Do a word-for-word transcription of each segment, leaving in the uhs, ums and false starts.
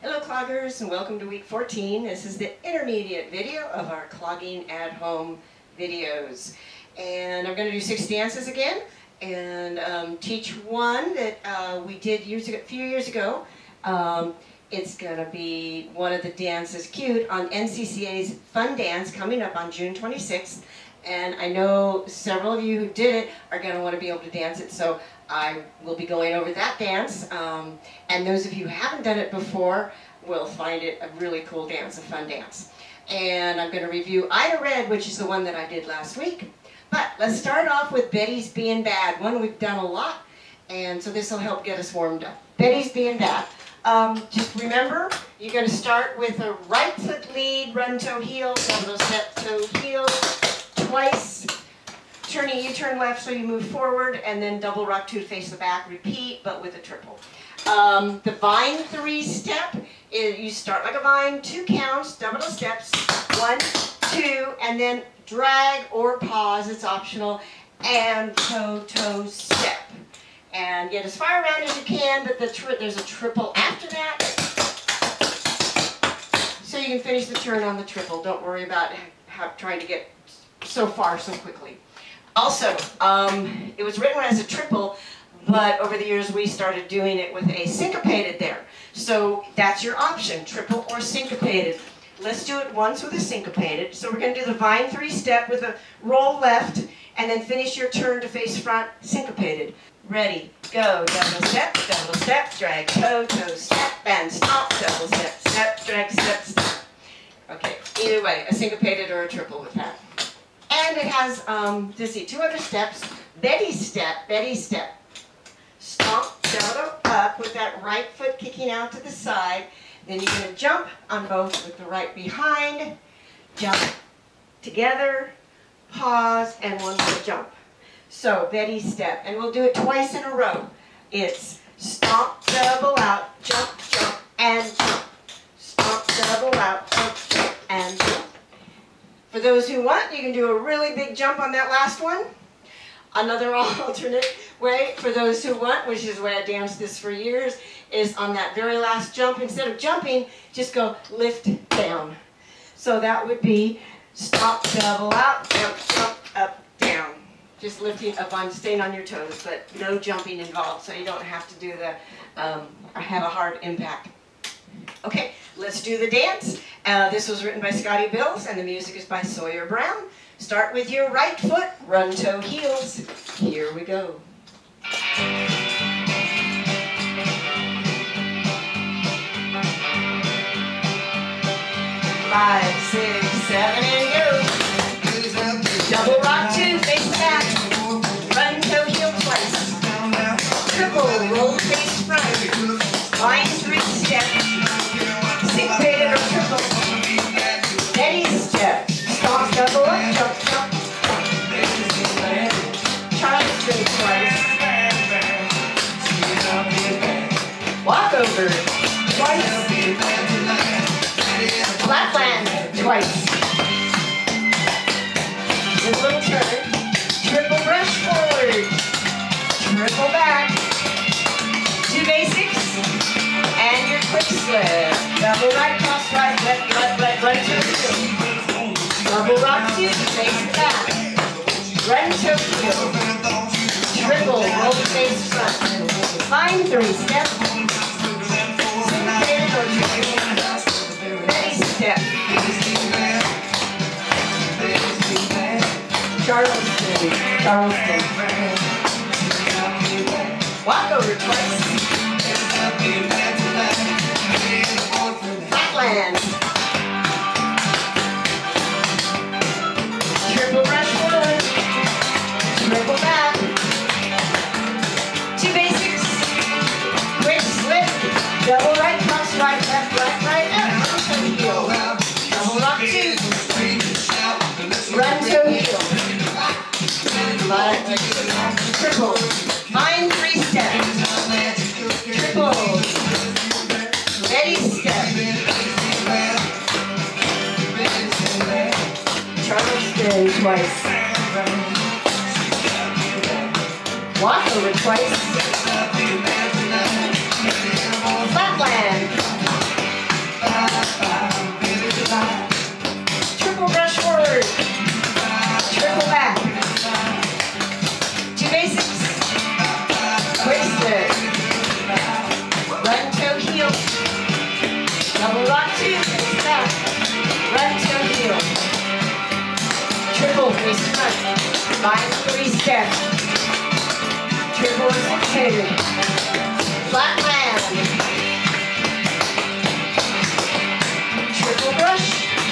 Hello cloggers, and welcome to week fourteen. This is the intermediate video of our clogging at home videos. And I'm going to do six dances again and um, teach one that uh, we did years ago, a few years ago. Um, it's going to be one of the dances cute on N C C A's Fun Dance coming up on June twenty-sixth. And I know several of you who did it are going to want to be able to dance it, so I will be going over that dance. Um, and those of you who haven't done it before will find it a really cool dance, a fun dance. And I'm going to review Ida Red, which is the one that I did last week. But let's start off with Betty's Bein Bad, one we've done a lot, and so this will help get us warmed up. Betty's Bein Bad. Um, just remember, you're going to start with a right foot lead, run toe heel, double step toe heel, twice, turning, you turn left so you move forward, and then double rock two to face the back, repeat, but with a triple. Um, the vine three step, is you start like a vine, two counts, double steps, one, two, and then drag or pause, it's optional, and toe, toe, step. And get as far around as you can, but the tri there's a triple after that, so you can finish the turn on the triple. Don't worry about how, trying to get so far so quickly. Also, um, it was written as a triple, but over the years we started doing it with a syncopated there. So that's your option, triple or syncopated. Let's do it once with a syncopated. So we're going to do the vine three step with a roll left, and then finish your turn to face front, syncopated. Ready, go, double step, double step, drag, toe, toe, step, and stomp, double step, step, drag, step, step. Okay, either way, a syncopated or a triple with that. And it has, um, let's see, two other steps. Betty step, Betty step. Stomp, double up with that right foot kicking out to the side. Then you're going to jump on both with the right behind, jump together, pause, and one more jump. So, Betty step. And we'll do it twice in a row. It's stomp, double out, jump, jump, and jump. Stomp, double out, jump, jump, and jump. For those who want, you can do a really big jump on that last one. Another alternate way, for those who want, which is the way I danced this for years, is on that very last jump, instead of jumping, just go lift down. So that would be stop, double out, jump, jump, up, down. Just lifting up on, staying on your toes, but no jumping involved, so you don't have to do the, um, have a hard impact. Okay, let's do the dance. Uh, this was written by Scotty Bilz, and the music is by Sawyer Brown. Start with your right foot, run toe heels. Here we go. Five, six, seven, and go. Double rock two, face back. Run toe heel twice. Triple, roll face front. Vine three step. Syncopated or triple. Betty step. Stomp, double up, jump, jump. Child string twice. Walk over twice. Flatland twice. With a little turn. Triple brush forward. Triple back. Two basics. And your quick slip. Double right, cross right, left, left, left, right, two. Double rock two, face back. Run toe heel. Triple, roll face front. Vine three step. Syncopated or triple. Betty step. Charleston, Charleston. Walk over twice. Flatland. Triple brush forward. Triple back. Two basics. Quick slip. Double right, cross right, left, left, right, up. Run toe heel. Double rock two. Run toe heel. Triple. Vine three step. Triple. Betty step. Charleston twice. Walk over twice. Flatland. front. Bind three step. Triple six-handed. Flat land. Triple brush.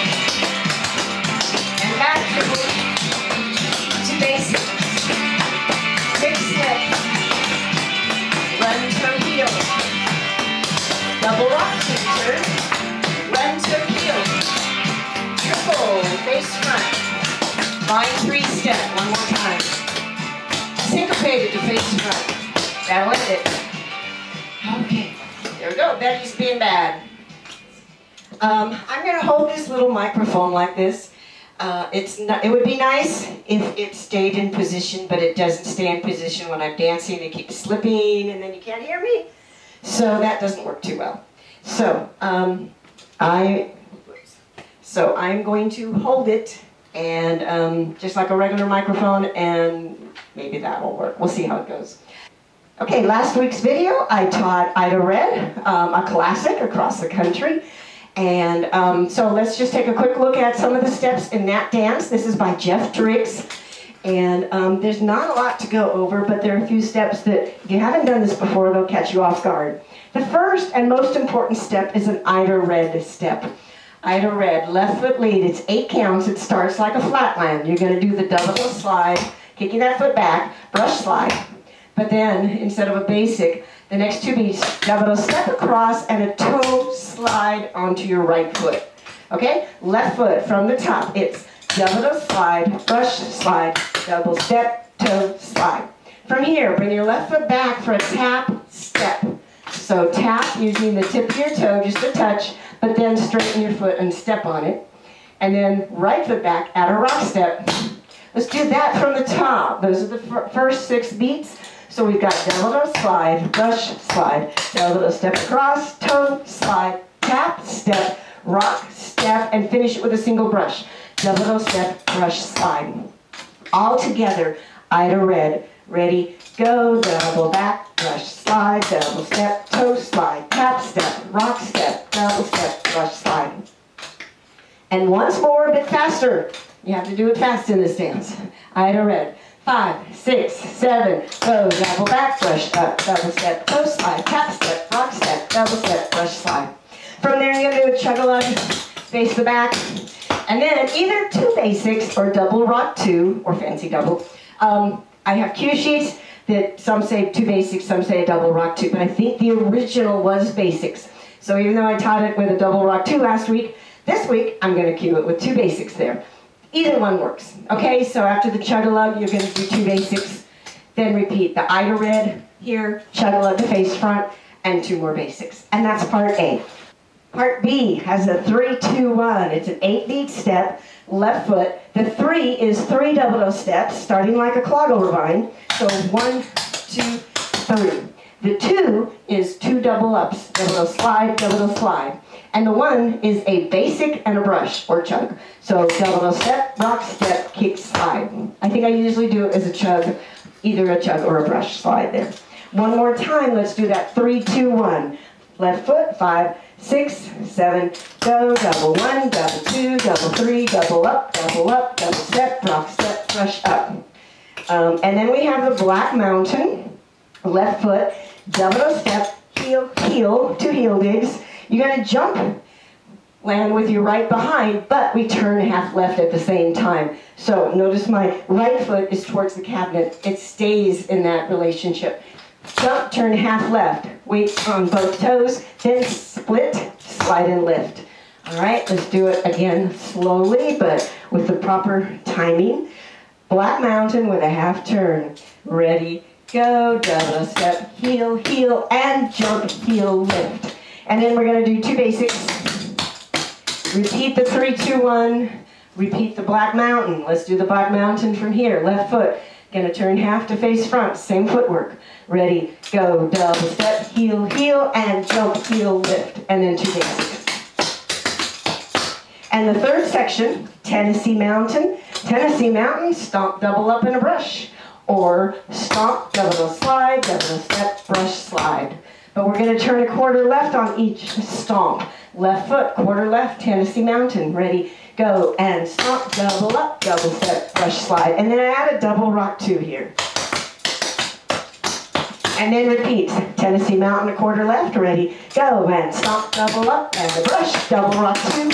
And back triple. To basic. Big step. Run toe heel. Double rock to turn. Run toe heel. Triple face front. Bind three step. One more time. Syncopated to face front. That'll end it. Okay. There we go. Betty's Bein Bad. Um, I'm going to hold this little microphone like this. Uh, it's not, it would be nice if it stayed in position, but it doesn't stay in position when I'm dancing. It keeps slipping, and then you can't hear me. So that doesn't work too well. So um, I, so I'm going to hold it, and um, just like a regular microphone, and maybe that'll work. We'll see how it goes. Okay, last week's video I taught Ida Red, um, a classic across the country. And um, so let's just take a quick look at some of the steps in that dance. This is by Jeff Driggs. And um, there's not a lot to go over, but there are a few steps that, if you haven't done this before, they'll catch you off guard. The first and most important step is an Ida Red step. Ida Red, left foot lead. It's eight counts. It starts like a flatland. You're going to do the double slide, kicking that foot back, brush slide. But then, instead of a basic, the next two beats, double step across and a toe slide onto your right foot. Okay? Left foot from the top. It's double slide, brush slide, double step, toe slide. From here, bring your left foot back for a tap step. So tap using the tip of your toe, just a touch, but then straighten your foot and step on it. And then right foot back at a rock step. Let's do that from the top. Those are the first six beats. So we've got double slide, brush slide, double step across, toe slide, tap, step, rock, step, and finish it with a single brush. Double step, brush, slide. All together, Ida Red. Ready, go, double back, brush, slide, double step, toe slide, tap, step, rock, step, double step, brush, slide. And once more, a bit faster. You have to do it fast in this dance. Ida Red. Five, six, seven, go, double back, brush up, double step, toe slide, tap step, rock step, double step, brush slide. From there you're going to do a chug-a-lug, face the back, and then either two basics or double rock two, or fancy double. Um, I have cue sheets that some say two basics, some say a double rock two, but I think the original was basics. So even though I taught it with a double rock two last week, this week I'm going to cue it with two basics there. Either one works. Okay, so after the chug-a-lug, you're going to do two basics. Then repeat the Ida Red here, chug-a-lug the face front, and two more basics. And that's part A. Part B has a three, two, one. It's an eight beat step, left foot. The three is three double steps, starting like a clog-over vine. So one, two, three. The two is two double ups, double slide, double slide. And the one is a basic and a brush, or chug. So double step, rock, step, kick, slide. I think I usually do it as a chug, either a chug or a brush slide there. One more time, let's do that three, two, one. Left foot, five, six, seven, go, double one, double two, double three, double up, double up, double step, rock, step, brush up. Um, and then we have the Black Mountain, left foot, double step, heel, heel, two heel digs. You're going to jump, land with your right behind, but we turn half left at the same time. So notice my right foot is towards the cabinet. It stays in that relationship. Jump, turn half left. Weight on both toes, then split, slide and lift. All right, let's do it again slowly, but with the proper timing. Black Mountain with a half turn. Ready, go, double step, heel, heel, and jump, heel, lift. And then we're going to do two basics. Repeat the three, two, one. Repeat the Black Mountain. Let's do the Black Mountain from here. Left foot. Going to turn half to face front. Same footwork. Ready, go, double step, heel, heel, and jump, heel, lift. And then two basics. And the third section, Tennessee Mountain. Tennessee Mountain, stomp, double up in a brush. Or stomp, double slide, double step, brush, slide. But we're going to turn a quarter left on each stomp. Left foot, quarter left, Tennessee Mountain. Ready, go, and stomp, double up, double step, brush slide. And then I add a double rock two here. And then repeat, Tennessee Mountain, a quarter left, ready, go, and stomp, double up, and the brush, double rock two.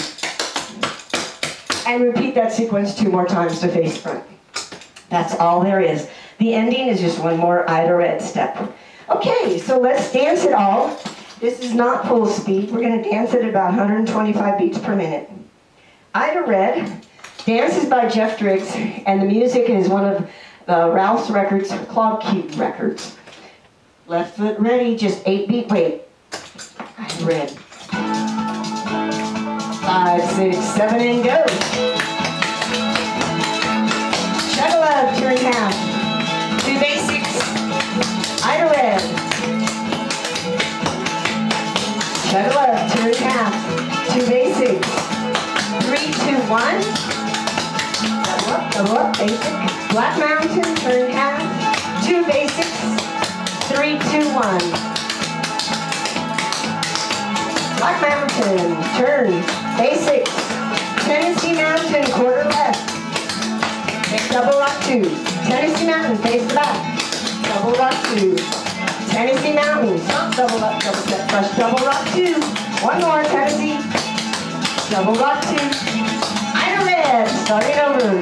And repeat that sequence two more times to face front. That's all there is. The ending is just one more Ida Red step. Okay, so let's dance it all. This is not full speed. We're going to dance it about one hundred twenty-five beats per minute. Ida Red. Dance is by Jeff Driggs, and the music is one of uh, Ralph's records, Clogging records. Left foot ready, just eight beat, wait. Ida Red. Five, six, seven, and go. Shuttle up, turn half. Two basics. Ida Red. Shuttle up, turn half. Two basics. Three, two, one. Double up, double up, basic. Black Mountain, turn half. Two basics. Three, two, one. Black Mountain, turn, basics. Tennessee Mountain, quarter left. Double rock two. Tennessee Mountain, face the back. Double rock two. Tennessee Mountain, stop, double up, double step, brush, double rock two. One more, Tennessee. Double rock two. Ida Red, starting over.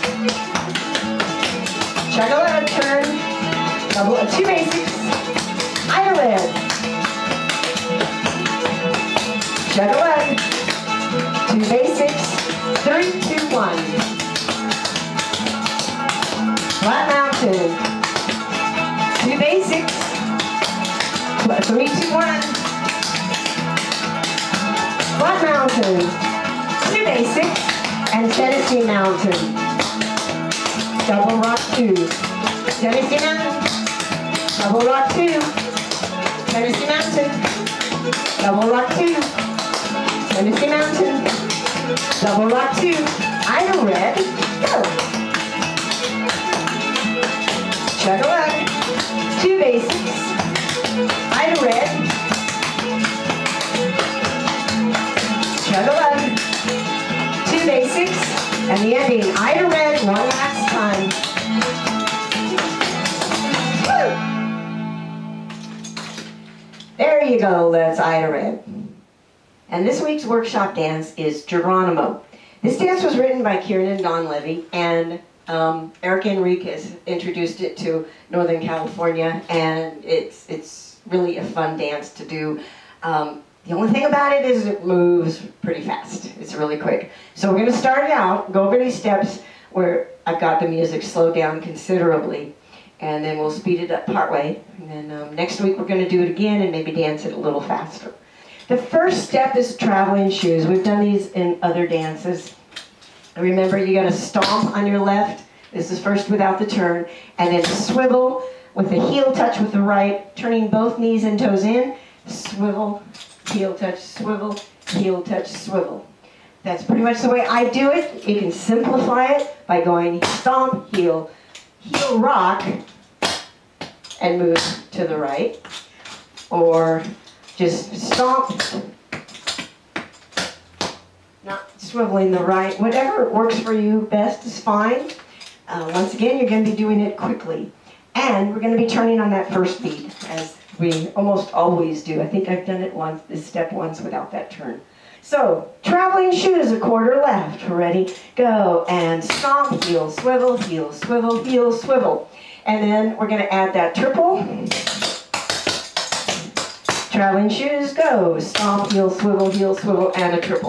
Chug a left, turn. Double, uh, two basics. Ida Red. Chug a left. Two basics. Three, two, one. Flat Mountain. Two basics. Three, two, one. Flat Mountain. Two basics. And Tennessee Mountain. Double rock two. Tennessee Mountain. Double rock two. Tennessee Mountain. Double rock two. Tennessee Mountain. Double rock two. Ida Red. Go. Chug a left. Two basics. Ida Red. Chug a left. Two basics. And the ending. Ida Red one last time. There you go, that's Ida Red. And this week's workshop dance is Geronimo. This dance was written by Kieran and Donleavy, and um, Eric Enriquez introduced it to Northern California, and it's, it's really a fun dance to do. Um, the only thing about it is it moves pretty fast. It's really quick. So we're going to start it out, go over these steps where I've got the music slowed down considerably. And then we'll speed it up partway. And then um, next week we're going to do it again and maybe dance it a little faster. The first step is traveling shoes. We've done these in other dances. Remember, you got to stomp on your left. This is first without the turn. And then swivel with a heel touch with the right, turning both knees and toes in. Swivel, heel touch, swivel, heel touch, swivel. That's pretty much the way I do it. You can simplify it by going stomp, heel, heel rock, and move to the right, or just stomp, not swiveling the right. Whatever works for you best is fine. Uh, once again, you're going to be doing it quickly, and we're going to be turning on that first beat, as we almost always do. I think I've done it once, this step once without that turn. So, traveling shoes, a quarter left. Ready, go, and stomp, heel, swivel, heel, swivel, heel, swivel. And then we're going to add that triple. Traveling shoes, go, stomp, heel, swivel, heel, swivel, and a triple.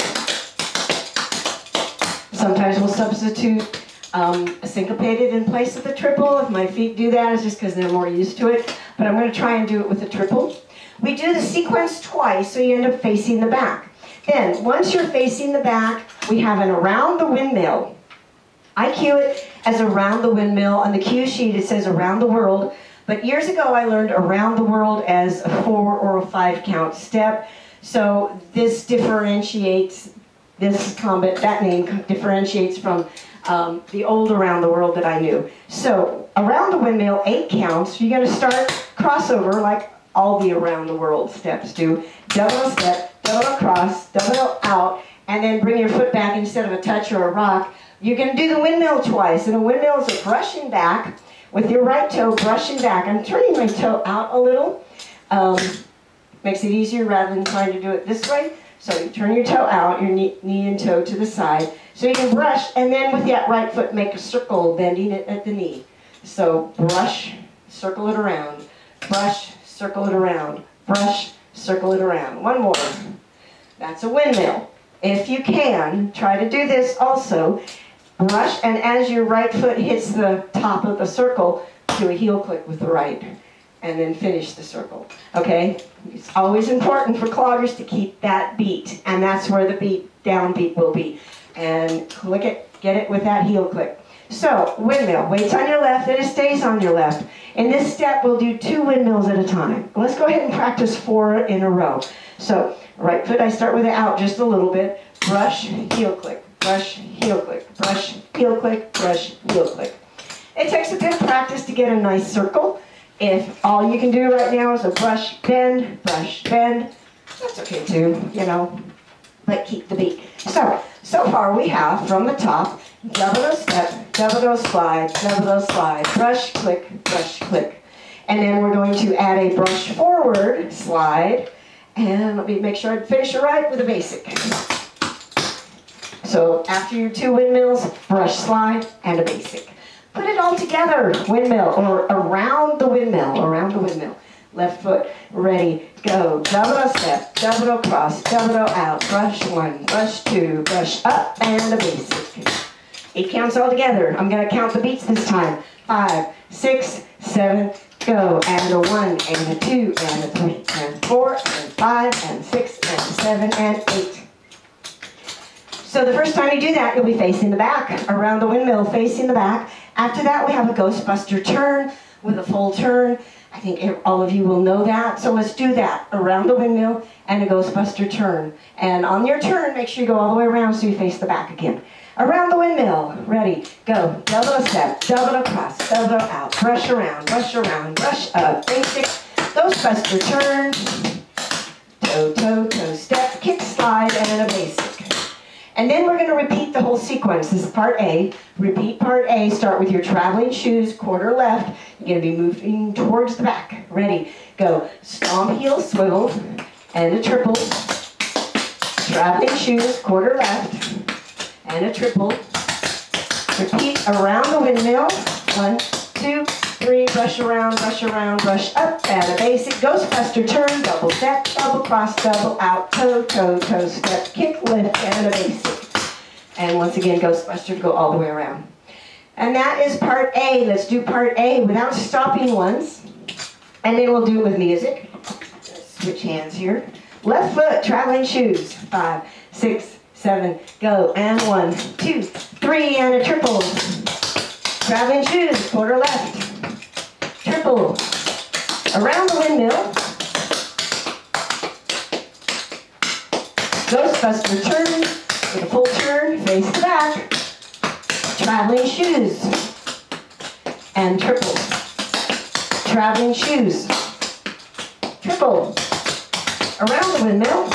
Sometimes we'll substitute um, a syncopated in place of the triple. If my feet do that, it's just because they're more used to it. But I'm going to try and do it with a triple. We do the sequence twice, so you end up facing the back. Then, once you're facing the back, we have an around the windmill. I cue it as around the windmill. On the cue sheet, it says around the world. But years ago, I learned around the world as a four or a five count step. So this differentiates, this combat, that name differentiates from um, the old around the world that I knew. So around the windmill, eight counts. You're going to start crossover like all the around the world steps do. Double step, double across, double out, and then bring your foot back instead of a touch or a rock. You're going to do the windmill twice, and a windmill is a brushing back with your right toe, brushing back. I'm turning my toe out a little. Um, makes it easier rather than trying to do it this way. So you turn your toe out, your knee, knee and toe to the side. So you can brush, and then with that right foot make a circle, bending it at the knee. So brush, circle it around, brush, circle it around, brush, circle it around. One more. That's a windmill. If you can, try to do this also. Brush, and as your right foot hits the top of the circle, do a heel click with the right, and then finish the circle. Okay? It's always important for cloggers to keep that beat, and that's where the beat, down beat will be. And click it, get it with that heel click. So, windmill, weights on your left, and it stays on your left. In this step, we'll do two windmills at a time. Let's go ahead and practice four in a row. So, right foot, I start with it out just a little bit. Brush, heel click, brush, heel click, brush, heel click, brush, heel click. It takes a bit of practice to get a nice circle. If all you can do right now is a brush, bend, brush, bend, that's okay too, you know, but keep the beat. So, so far we have from the top, double step, double slide, double slide, brush, click, brush, click. And then we're going to add a brush forward, slide, and let me make sure I finish it right with a basic. So after your two windmills, brush, slide, and a basic. Put it all together, windmill, or around the windmill, around the windmill. Left foot, ready, go. Double step, double cross, double out. Brush one, brush two, brush up, and a basic. Eight counts all together. I'm going to count the beats this time. Five, six, seven, go. And a one, and a two, and a three, and four, and five, and six, and seven, and eight. So the first time you do that, you'll be facing the back, around the windmill, facing the back. After that, we have a Ghostbuster turn with a full turn. I think all of you will know that. So let's do that, around the windmill and a Ghostbuster turn. And on your turn, make sure you go all the way around so you face the back again. Around the windmill, ready, go. Double step, double across, double out. Brush around, brush around, brush up. Basic, Ghostbuster turn. Toe, toe, toe, step, kick, slide, and a basic. And then we're going to repeat the whole sequence. This is part A. Repeat part A. Start with your traveling shoes, quarter left. You're going to be moving towards the back. Ready, go. Stomp, heel, swivel, and a triple. Traveling shoes, quarter left, and a triple. Repeat around the windmill. One, two, three. Brush around, brush around, brush up, and a basic. Ghostbuster turn, double step, double cross, double out, toe, toe, toe, step, kick, lift, and a basic. And once again, Ghostbuster, go all the way around. And that is part A. Let's do part A without stopping once. And then we'll do it with music. Let's switch hands here. Left foot, traveling shoes. Five, six, seven, go. And one, two, three, and a triple. Traveling shoes, quarter left. Triple. Around the windmill. Ghostbuster turn with a full turn, face the back. Traveling shoes. And triple. Traveling shoes. Triple. Around the windmill.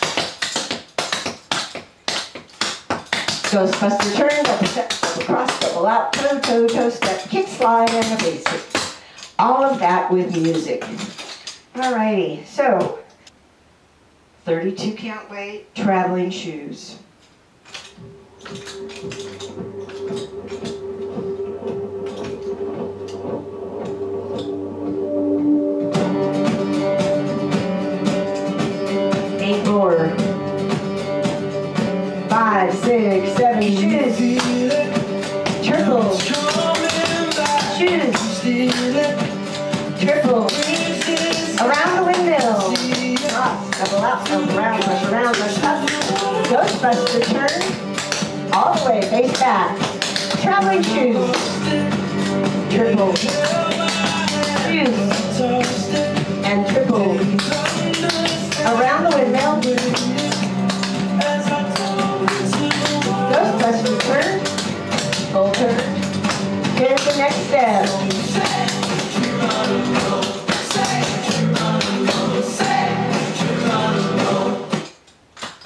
Ghostbuster turn, double step, double cross, double out, toe, toe, toe, step, kick, slide, and a basic. All of that with music. Alrighty, so thirty-two count weight, traveling shoes. Eight more. Five, six, seven, shoes. Triple. Shoes. Triple. Around the windmill. Cross, double out, double around, brush around, brush up. Ghostbuster turn. All the way, face back. Traveling shoes. Triple. Shoes. And triple. Around the windmill. Ghostbuster turn. Full turn. Here's the next step.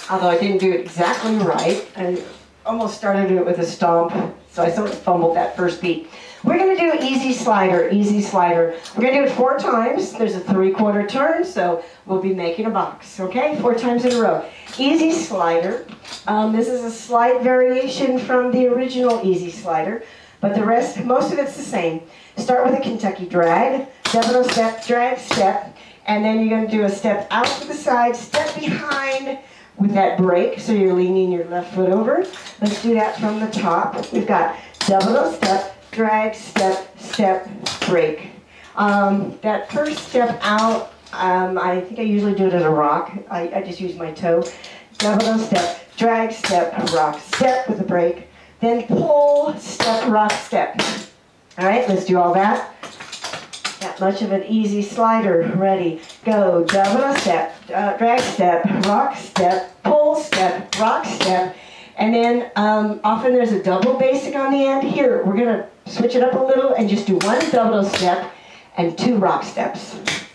although I didn't do it exactly right. I almost started to do it with a stomp, so I sort of fumbled that first beat. We're going to do easy slider, easy slider. We're going to do it four times. There's a three-quarter turn, so we'll be making a box, okay? Four times in a row. Easy slider. Um, this is a slight variation from the original easy slider, but the rest, most of it's the same. Start with a Kentucky drag, double step, drag, step, and then you're going to do a step out to the side, step behind with that break, so you're leaning your left foot over. Let's do that from the top. We've got double step, drag, step, step, break. Um, that first step out, um, I think I usually do it as a rock. I, I just use my toe. Double step, drag, step, rock, step with a break. Then pull, step, rock, step. All right, let's do all that. That much of an easy slider. Ready, go, double step, uh, drag, step, rock, step, pull, step, rock, step. And then um, often there's a double basic on the end. Here, we're going to switch it up a little and just do one double step and two rock steps.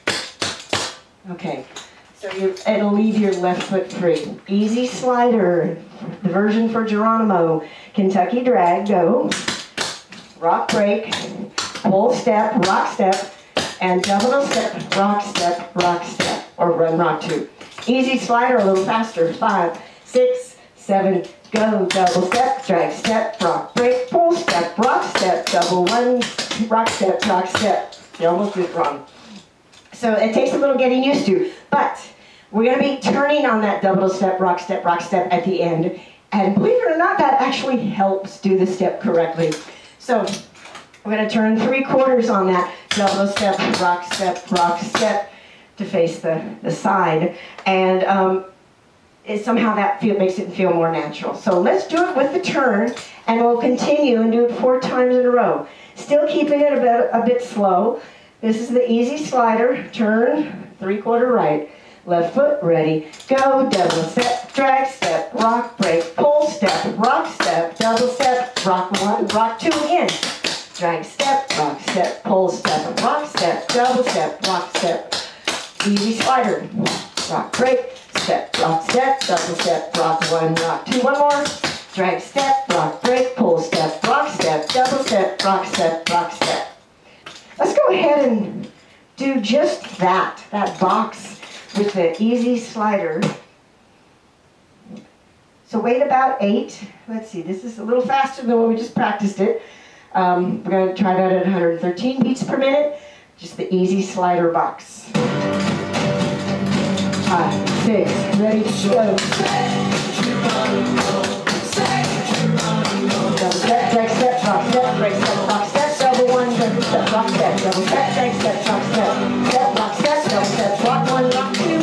Okay, so you, it'll leave your left foot free. Easy slider, the version for Geronimo. Kentucky drag, go. Rock break, pull step, rock step, and double step, rock step, rock step, or run rock two. Easy slider, a little faster. Five, six, seven, go, double step, drag step, rock break, pull step, rock step, double one, rock step, rock step. You almost did it wrong. So it takes a little getting used to, but we're going to be turning on that double step, rock step, rock step at the end. And believe it or not, that actually helps do the step correctly. So we're going to turn three quarters on that double step, rock step, rock step to face the, the side. And um, It, somehow that feel, makes it feel more natural. So let's do it with the turn, and we'll continue and do it four times in a row. Still keeping it a bit, a bit slow. This is the easy slider. Turn, three-quarter right. Left foot, ready, go, double step, drag step, rock break, pull step, rock step, double step, rock one, rock two again. Drag step, rock step, pull step, rock step, double step, rock step. Easy slider. Rock break. Step, rock, step, double step, rock one, rock two, one more. Drag step, rock break, pull step, rock step, double step, rock step, rock step. Let's go ahead and do just that, that box with the easy slider. So wait about eight. Let's see, this is a little faster than when we just practiced it. Um, we're going to try that at one hundred thirteen beats per minute. Just the easy slider box. Five, six, ready, go. Double step, drag step, rock step, break step, rock step, double one, double step, rock step, double step, drag step, rock step, step, rock step, double step, rock one, rock two.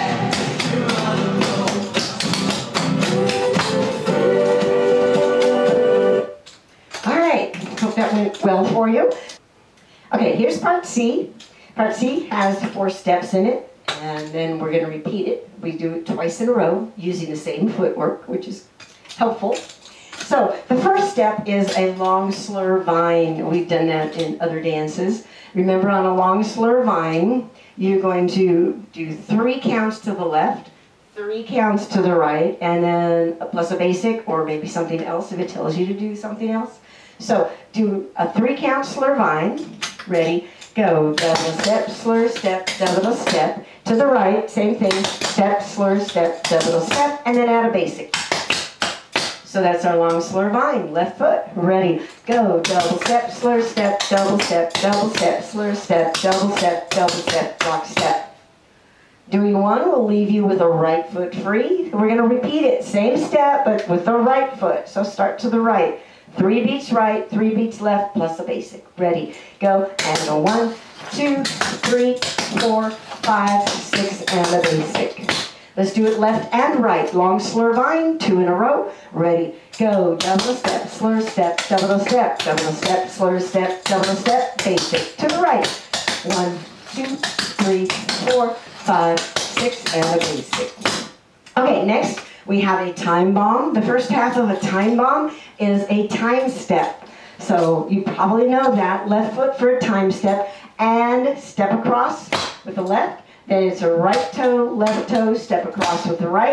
All right, hope that went well for you. Okay, here's part C. Part C has four steps in it. And then we're going to repeat it. We do it twice in a row using the same footwork, which is helpful. So the first step is a long slur vine. We've done that in other dances. Remember, on a long slur vine, you're going to do three counts to the left, three counts to the right, and then a plus a basic, or maybe something else if it tells you to do something else. So do a three count slur vine. Ready? Go, double step, slur, step, double step. To the right, same thing, step, slur, step, double step, and then add a basic. So that's our long slur vine. Left foot, ready, go, double step, slur, step, double step, double step, slur, step, double step, double step, rock step. Doing one will leave you with a right foot free. We're going to repeat it, same step, but with the right foot. So start to the right. Three beats right, three beats left, plus a basic. Ready, go, and a one, two, three, four, five, six, and a basic. Let's do it left and right. Long slur vine, two in a row. Ready, go, double step, slur step, double step, double step, slur step, double step, basic. To the right. One, two, three, four, five, six, and a basic. Okay, next we have a time bomb. The first half of a time bomb is a time step. So you probably know that. Left foot for a time step and step across with the left. Then it's a right toe, left toe, step across with the right.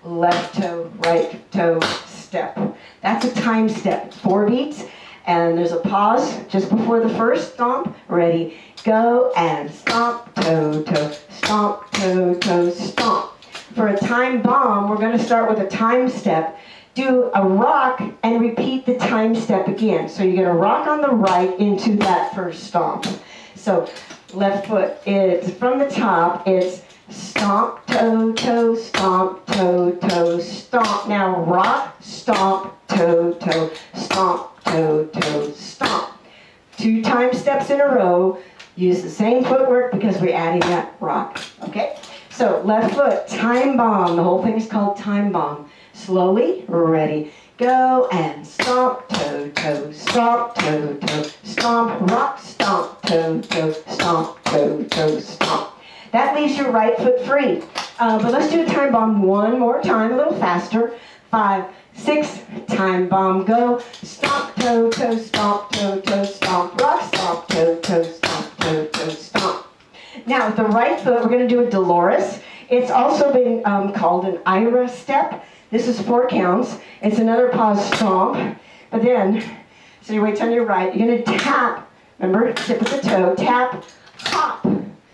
left toe, right toe, step. That's a time step, four beats, and there's a pause just before the first stomp. Ready, go, and stomp, toe, toe, stomp, toe, toe, stomp. For a time bomb, we're going to start with a time step, do a rock, and repeat the time step again. So you're going to rock on the right into that first stomp. So left foot, it's from the top, it's stomp, toe, toe, stomp, toe, toe, stomp. Now rock, stomp, toe, toe, stomp, toe, toe, stomp. Two time steps in a row. Use the same footwork because we're adding that rock. Okay? So left foot, time bomb. The whole thing is called time bomb. Slowly, ready, go, and stomp, toe, toe, stomp, toe, toe, stomp, rock, stomp, toe, toe, stomp, toe, toe, stomp. That leaves your right foot free. Uh, but let's do a time bomb one more time, a little faster. Five, six, time bomb, go. Stomp, toe, toe, stomp, toe, toe, stomp, rock, stomp, toe, toe, stomp, toe, toe, stomp. Now with the right foot, we're going to do a Dolores. It's also been um, called an Ira step. This is four counts. It's another pause stomp. But then, so your weight's on your right. You're going to tap. Remember, tip of the toe, tap, hop.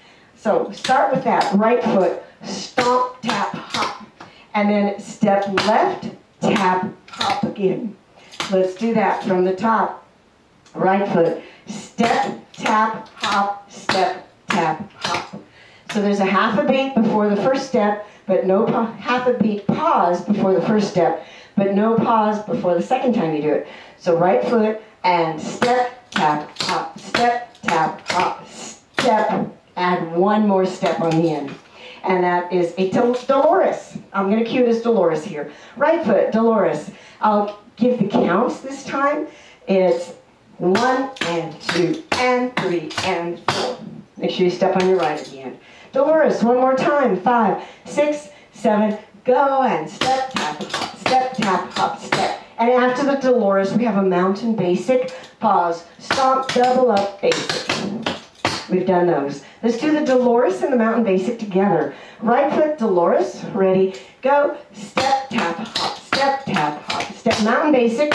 So start with that right foot, stomp, tap, hop. And then step left, tap, hop again. Let's do that from the top. Right foot, step, tap, hop, step, tap, hop. So there's a half a beat before the first step, but no half a beat pause before the first step, but no pause before the second time you do it. So right foot and step, tap, hop, step, tap, hop, step. Add one more step on the end. And that is a Dolores. I'm going to cue this Dolores here. Right foot, Dolores. I'll give the counts this time. It's one and two and three and four. Make sure you step on your right at the end. Dolores, one more time. Five, six, seven, go, and step, tap, hop, step, tap, hop, step. And after the Dolores, we have a mountain basic. Pause, stomp, double up, basic. We've done those. Let's do the Dolores and the mountain basic together. Right foot, Dolores, ready, go, step, tap, hop, step, tap, hop, step, mountain basic.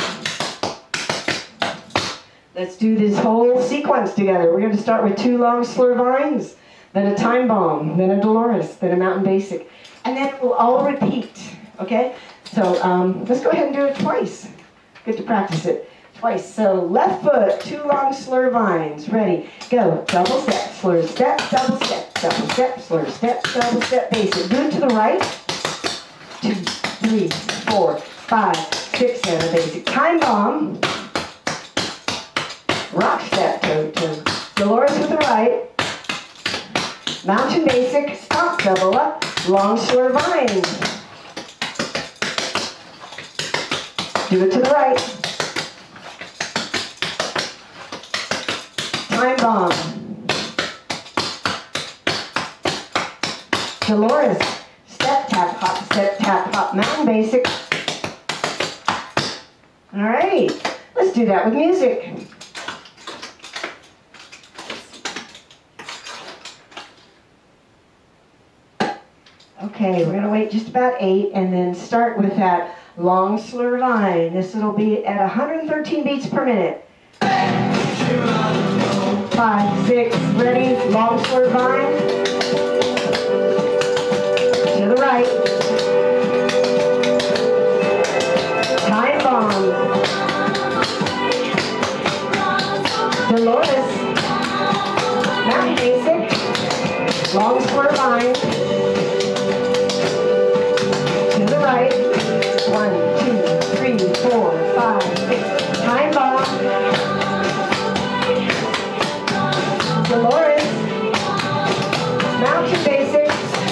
Let's do this whole sequence together. We're going to start with two long slur vines, then a time bomb, then a Dolores, then a mountain basic. And then we'll all repeat, okay? So um, let's go ahead and do it twice. Good to practice it. Twice. So left foot, two long slur vines. Ready, go. Double step, slur step, double step, double step, slur step, double step, basic. Move to the right. Two, three, four, five, six, seven, basic. Time bomb. Rock step, toe, toe. Dolores with the right. Mountain basic, stomp, double up, long slur vines. Do it to the right. Time bomb. Dolores, step, tap, hop, step, tap, hop, mountain basic. All right, let's do that with music. Okay, we're going to wait just about eight and then start with that long slur vine. This will be at one hundred thirteen beats per minute. Five, six, ready, long slur vine. To the right. Time bomb. Dolores. Mountain basic. Long slur vine. To the right. One, two, three, four, five, six. Time bomb. Dolores, mountain basic.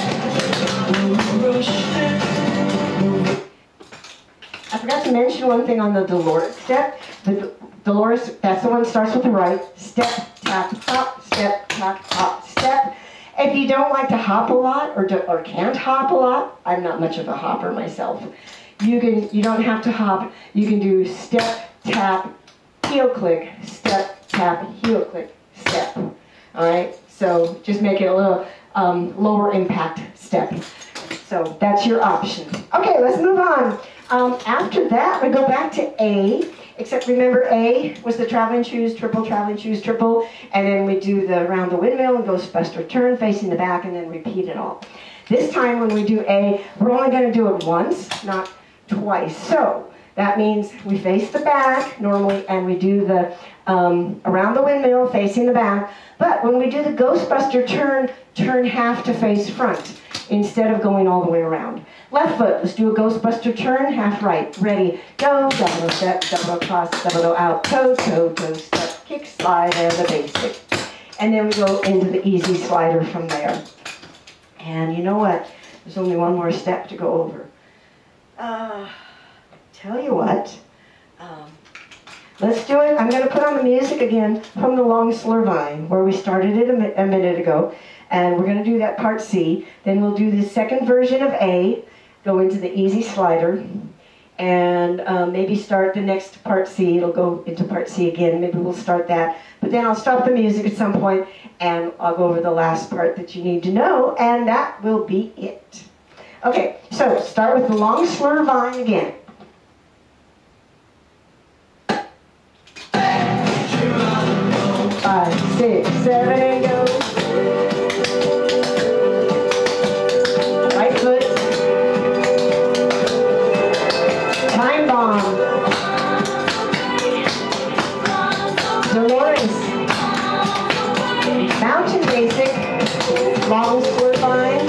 I forgot to mention one thing on the Dolores step. The Dolores, that's the one that starts with the right. Step, tap, hop, step, tap, hop, step. If you don't like to hop a lot or, do, or can't hop a lot, I'm not much of a hopper myself. You can, you don't have to hop. You can do step, tap, heel click, step, tap, heel click, step. All right, so just make it a little um, lower impact step. So that's your option. Okay, let's move on. Um, after that, we go back to A, except remember A was the traveling shoes, triple, traveling shoes, triple, and then we do the round the windmill and Ghostbuster turn facing the back and then repeat it all. This time when we do A, we're only going to do it once, not twice. So that means we face the back normally and we do the um, around the windmill facing the back. But when we do the Ghostbuster turn, turn half to face front instead of going all the way around. Left foot, let's do a Ghostbuster turn, half right. Ready, go, double step, double across, double out, toe, toe, toe, step, kick, slide, and the basic. And then we go into the easy slider from there. And you know what? There's only one more step to go over. Uh, tell you what, um, let's do it. I'm going to put on the music again from the long slur vine, where we started it a, mi a minute ago. And we're going to do that part C. Then we'll do the second version of A, go into the easy slider, and um, maybe start the next part C. It'll go into part C again. Maybe we'll start that. But then I'll stop the music at some point, and I'll go over the last part that you need to know, and that will be it. Okay, so start with the long slur vine again. Five, six, seven, and go. Right foot. Time bomb. Dolores. Mountain basic. Long slur vine.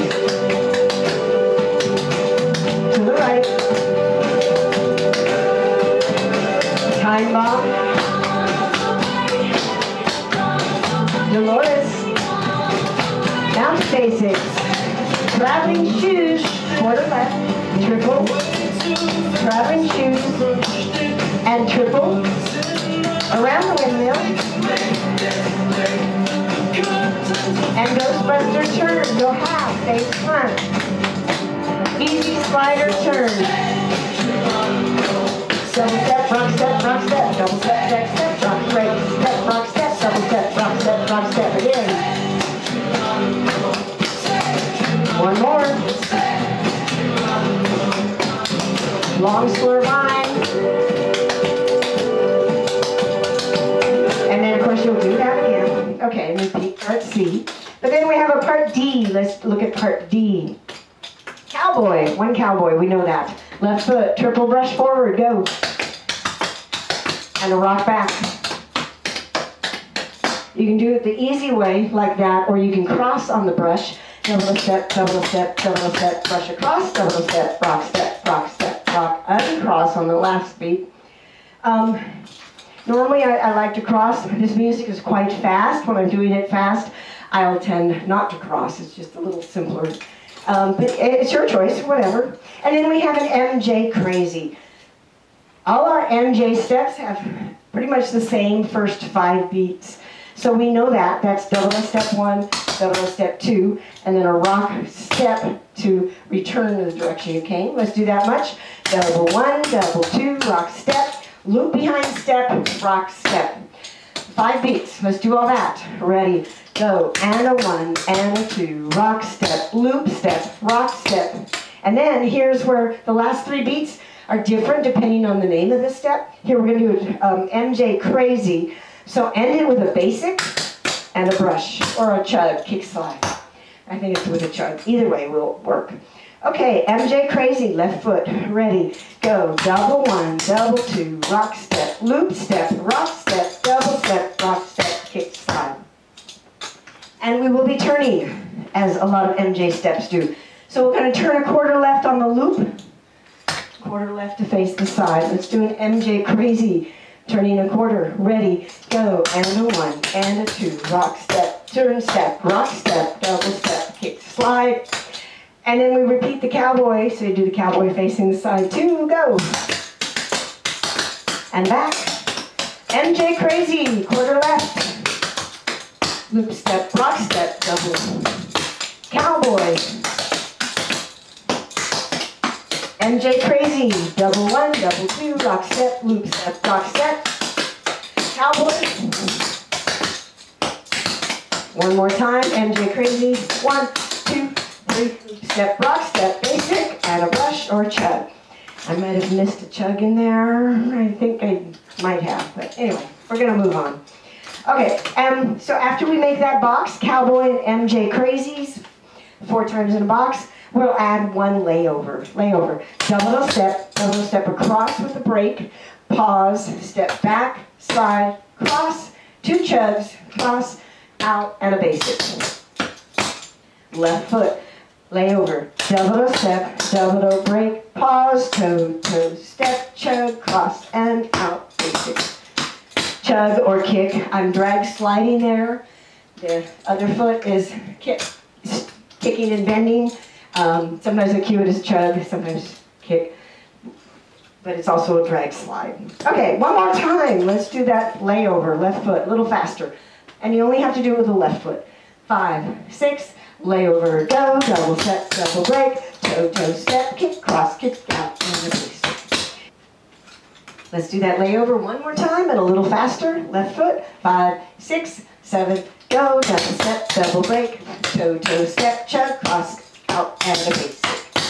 To the right. Time bomb. Dolores. Mountain basics. Traveling shoes. Quarter left. Triple. Traveling shoes. And triple. Around the windmill. And Ghostbuster turn. Go half. Face front. Easy slider turn. Double step, rock step, rock step. Double step, back step, rock, break, step, rock step. Double step, rock step, rock step again. One more. Long slur vine. And then of course you'll do that again. Okay, and repeat part C. But then we have a part D. Let's look at part D. Cowboy, one cowboy, we know that. Left foot, triple brush forward, go. And a rock back. You can do it the easy way, like that, or you can cross on the brush. Double step, double step, double step, brush across, double step, rock step, rock step, rock, uncross on the last beat. Um, normally I, I like to cross. This music is quite fast. When I'm doing it fast, I'll tend not to cross. It's just a little simpler. Um, but it's your choice, whatever. And then we have an M J crazy. All our M J steps have pretty much the same first five beats. So we know that. That's double step one, double step two, and then a rock step to return to the direction you came. Let's do that much. Double one, double two, rock step, loop behind step, rock step. Five beats. Let's do all that. Ready, go. And a one, and a two, rock step, loop step, rock step. And then here's where the last three beats are different depending on the name of the step. Here we're going to do um, M J crazy. So end it with a basic and a brush or a chug, kick slide. I think it's with a chug. Either way will work. Okay, M J crazy, left foot, ready, go. Double one, double two, rock step, loop step, rock step, double step, rock step, kick slide. And we will be turning, as a lot of M J steps do. So we're going to turn a quarter left on the loop, quarter left to face the side. Let's do an M J crazy. Turning a quarter, ready, go, and a one, and a two, rock step, turn step, rock step, double step, kick, slide. And then we repeat the cowboy, so you do the cowboy facing the side, two, go. And back. M J crazy, quarter left. Loop step, rock step, double. Cowboy. M J crazy, double one, double two, rock step, loop step, rock step, cowboy. One more time, M J crazy, one, two, three, step, rock, step, basic, and a brush or a chug. I might have missed a chug in there. I think I might have, but anyway, we're gonna move on. Okay, um, so after we make that box, cowboy and M J crazies, four times in a box, we'll add one layover. Layover, double step, double step across with a break, pause, step back, slide, cross, two chugs, cross, out, and a basic. Left foot, layover, double step, double break, pause, toe, toe, step, chug, cross, and out, basic. Chug or kick, I'm drag sliding there. The other foot is kick, kicking and bending. Um, sometimes I cue it as chug, sometimes kick, but it's also a drag slide. Okay, one more time. Let's do that layover, left foot, a little faster. And you only have to do it with the left foot. Five, six, layover, go, double step, double break, toe, toe, step, kick, cross, kick, out, and release. Let's do that layover one more time and a little faster. Left foot, five, six, seven, go, double step, double break, toe, toe, step, chug, cross, out, and a basic.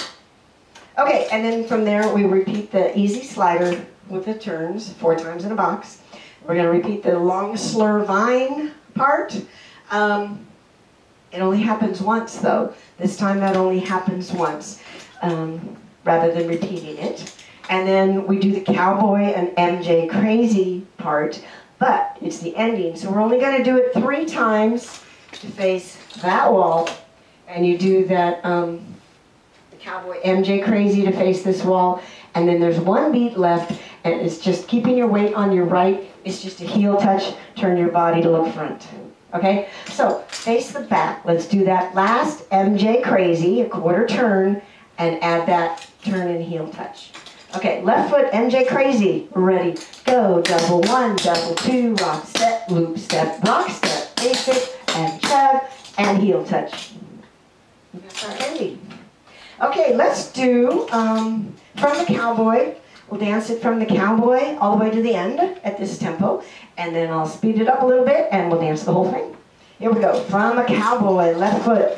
Okay, and then from there we repeat the easy slider with the turns four times in a box. We're going to repeat the long slur vine part. Um, it only happens once though. This time that only happens once um, rather than repeating it. And then we do the cowboy and M J crazy part, but it's the ending. So we're only going to do it three times to face that wall. And you do that um, the cowboy M J crazy to face this wall. And then there's one beat left, and it's just keeping your weight on your right. It's just a heel touch, turn your body to look front. Okay, so face the back. Let's do that last M J crazy, a quarter turn, and add that turn and heel touch. Okay, left foot, M J crazy, ready, go, double one, double two, rock step, loop step, rock step, basic, and chug, and heel touch. That's our ending. Okay, let's do um, from the cowboy. We'll dance it from the cowboy all the way to the end at this tempo, and then I'll speed it up a little bit, and we'll dance the whole thing. Here we go, from a cowboy, left foot.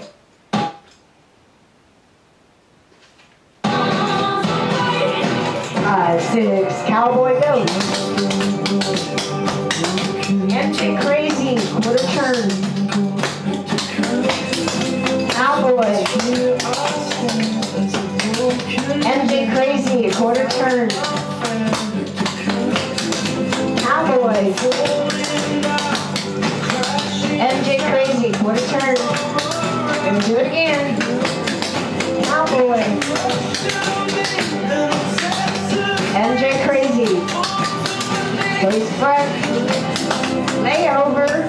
Five, six, cowboy, go. M J crazy, quarter turn. Cowboy. M J crazy, quarter turn. Cowboy. M J crazy, quarter turn. And do it again. Cowboy. M J crazy. Waist front. Layover.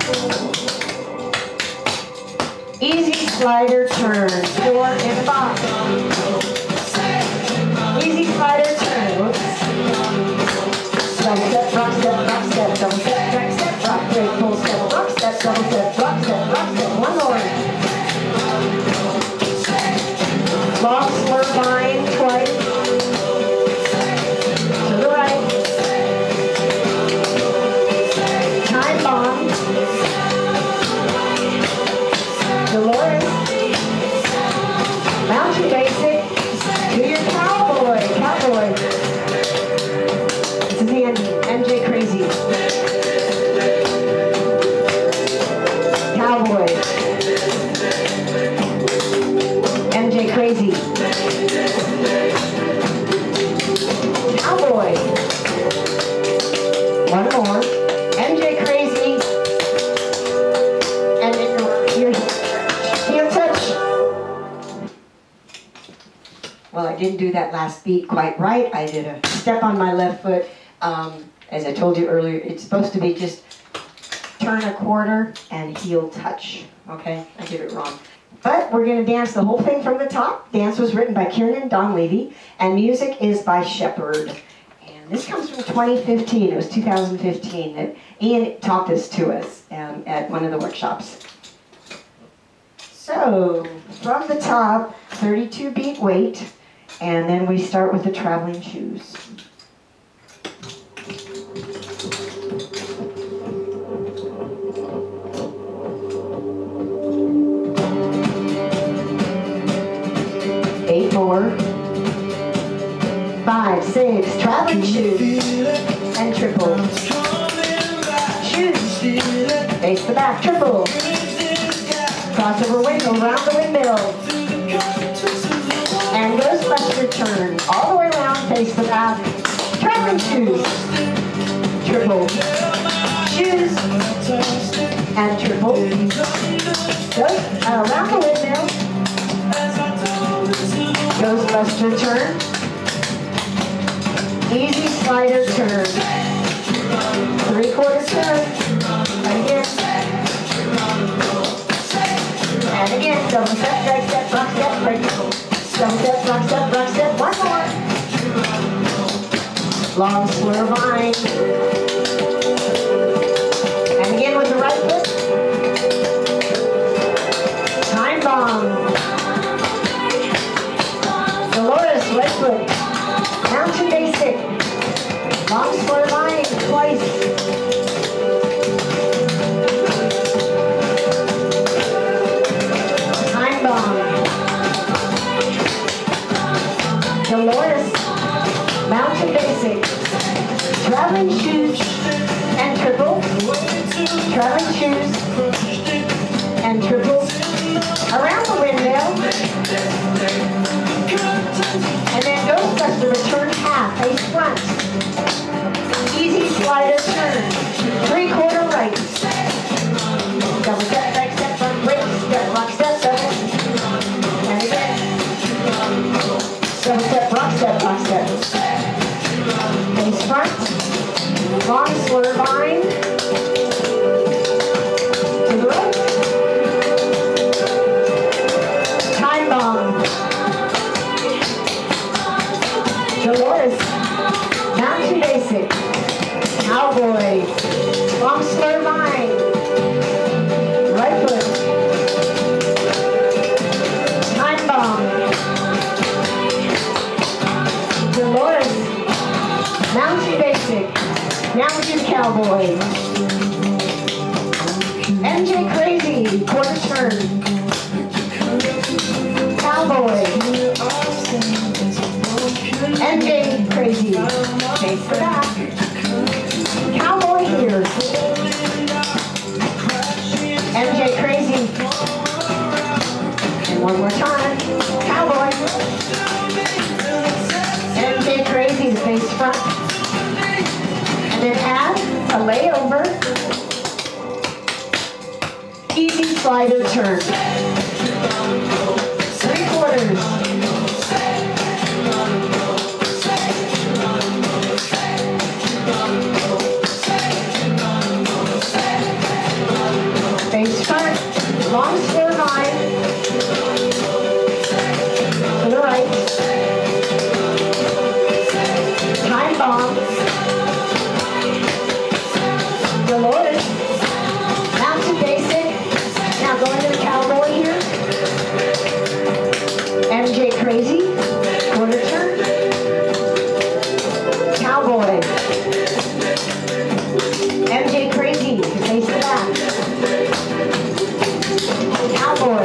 Easy slider turn. Four in box. Easy slider turn. Whoops. Double step, rock step, rock step, double step, back step, drop, break, full step, rock step, double step, rock step, rock step. One more. Long slur vine twice. Mountain basic, do your cowboy, cowboy. This is the ending, M J crazy. Cowboy. M J crazy. Cowboy. One more. M J crazy. And then your heel touch. Well, I didn't do that last beat quite right. I did a step on my left foot. Um, as I told you earlier, it's supposed to be just turn a quarter and heel touch. Okay, I did it wrong. But we're going to dance the whole thing from the top. Dance was written by Kieran Donleavy, and music is by Shepherd. And this comes from twenty fifteen. It was two thousand fifteen that Ian taught this to us um, at one of the workshops. So, from the top, thirty-two beat weight, and then we start with the traveling shoes. saves, traveling shoes, and triple. Shoes, face the back, triple. Crossover windmill, round the windmill. And Ghostbuster turn, all the way around, face the back. Traveling shoes, triple. Shoes, and triple. Goes uh, around the windmill. Ghostbuster turn. Easy slider turn. Three quarter turn. Again. And again. Double step, drag step, rock step, break. Double step, rock step, rock step. One more. Long swerve vine. And again with the right foot. Time bomb. Dolores, right foot. Mountain basic. Long swerve vine twice. Time bomb. Dolores, mountain basic. Traveling shoes and triple. Traveling shoes and triple. Around the windmill. And then Ghostbuster return half, face front. Easy slider turn. Three quarter right. Double step, back step, front break, step, rock step, double. And again. Double step, rock step, rock step. Face front. Long swerve vine. To the right. Time bomb. Dolores, mountain basic, cowboy, long swerve vine, right foot, time bomb, Dolores, mountain basic, now we do cowboy, M J crazy, quarter turn, cowboy, M J crazy, face the back, cowboy here, M J crazy, and one more time, cowboy, M J crazy, the face front, and then add a layover, easy slider turn, three quarters. Face front, long swerve vine, to the right, time bomb, Dolores, mountain basic, now going to the cowboy here, M J crazy, quarter turn, cowboy, M J crazy, face the back, cowboy,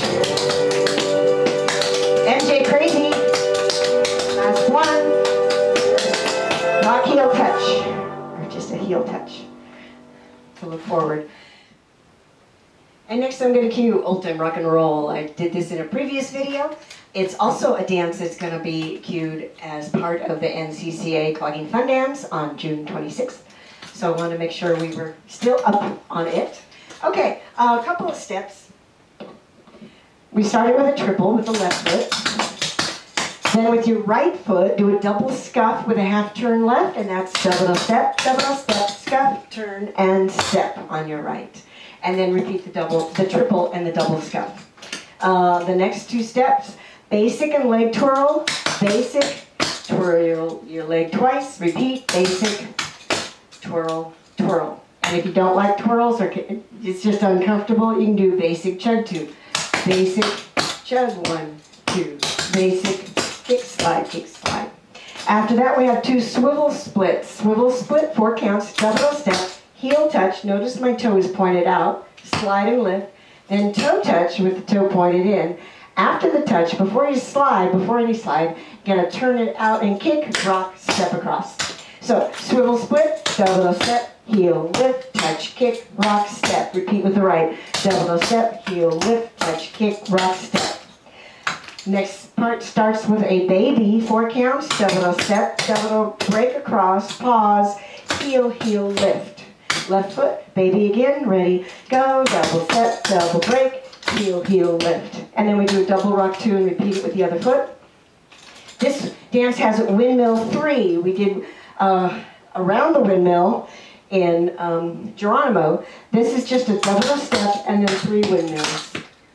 M J crazy, last one, not heel touch, or just a heel touch to look forward. And next I'm going to cue Ultim Rock and Roll. I did this in a previous video. It's also a dance that's going to be cued as part of the N C C A Clogging Fun Dance on June twenty-sixth. So I wanted to make sure we were still up on it. Okay, uh, a couple of steps. We started with a triple with the left foot. Then with your right foot, do a double scuff with a half turn left, and that's double step, double step, scuff, turn, and step on your right. And then repeat the double, the triple, and the double scuff. Uh, the next two steps, basic and leg twirl, basic, twirl your, your leg twice, repeat, basic, twirl, twirl. And if you don't like twirls or it's just uncomfortable, you can do basic chug two. Basic chug one, two. Basic kick slide, kick slide. After that we have two swivel splits. Swivel split, four counts, double step, heel touch, notice my toe is pointed out, slide and lift, then toe touch with the toe pointed in. After the touch, before you slide, before any slide, you're going to turn it out and kick, rock, step across. So, swivel split, double step, heel, lift, touch, kick, rock, step. Repeat with the right. Double step, heel, lift, touch, kick, rock, step. Next part starts with a baby, four counts, double step, double break across, pause, heel, heel, lift. Left foot, baby again, ready, go, double step, double break, heel, heel, lift. And then we do a double rock two and repeat it with the other foot. This dance has windmill three. We did uh, around the windmill in um, Geronimo. This is just a double step and then three windmills.